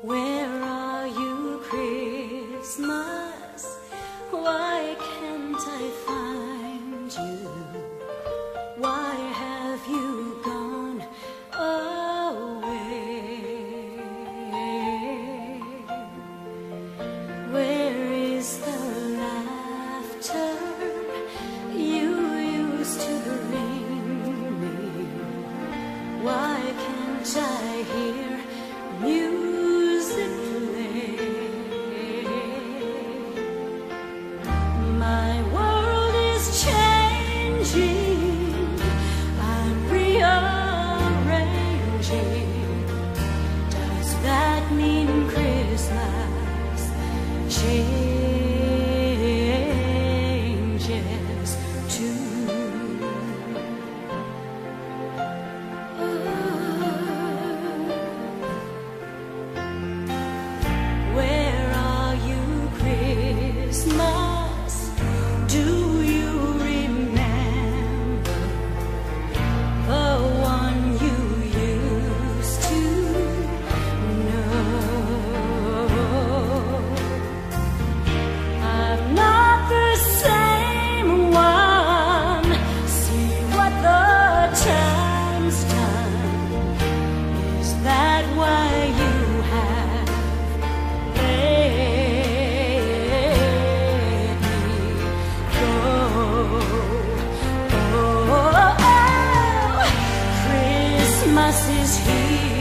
Where are you, Christmas? Why can't I find you? Why have you gone away? Where is the laughter you used to bring me? Why can't I hear music play? My world is changing, I'm rearranging. Does that mean Christmas changes too? Where are you, Christmas? Do you remember the one you used to know? I'm not the same one. See what the time's done. Is that why you have let me go? Oh, Christmas is here.